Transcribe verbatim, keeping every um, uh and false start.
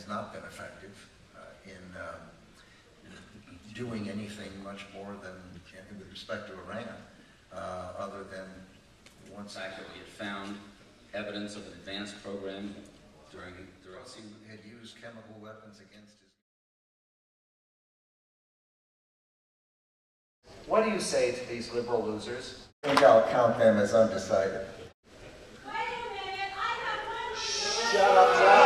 not been effective uh, in um, doing anything much more than with respect to Iran, uh, other than one fact that we had found evidence of an advanced program during during he had used chemical weapons against his. What do you say to these liberal losers? I think I'll count them as undecided. Wait a minute, I have one. Shut up, John.